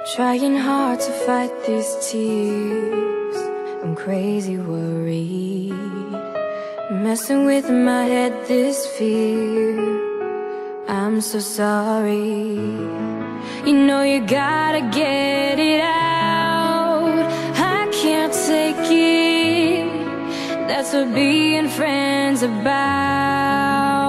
Trying hard to fight these tears, I'm crazy worried, messing with my head this fear. I'm so sorry. You know you gotta get it out. I can't take it. That's what being friends about.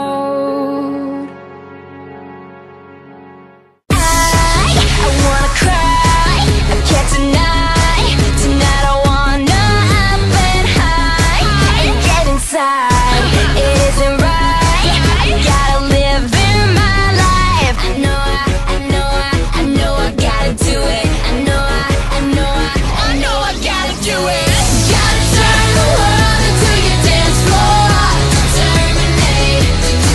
I wanna cry. I can't deny. Tonight I wanna up and high and get inside. It isn't right. I gotta live in my life. I know I gotta do it. I know I gotta do it. Gotta turn the world into your dance floor. Determinate,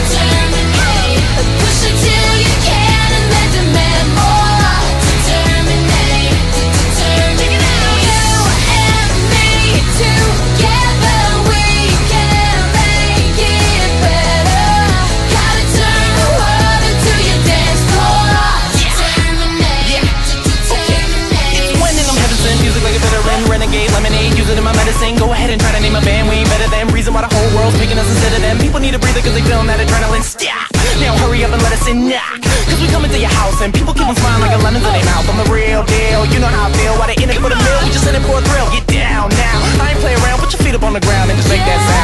push it till you can and then demand more. Determinate, you and me together we can make it better. Gotta turn the world into your dance floor. Determinate, It's when I'm heaven sent music like a veteran, renegade, lemonade, use it in my medicine. Go ahead and try to name a band, we ain't better than. Reason why the whole world's picking us instead of them. People need a breather cause they feeling that adrenaline. Stop! Now hurry up and let us in, knock. Cause we come into your house and people keep on smiling like a lemon in their mouth. I'm the real deal, you know how I feel. Why they in it for the meal, we just in it for a thrill. Get down now, I ain't play around, put your feet up on the ground and just make that sound.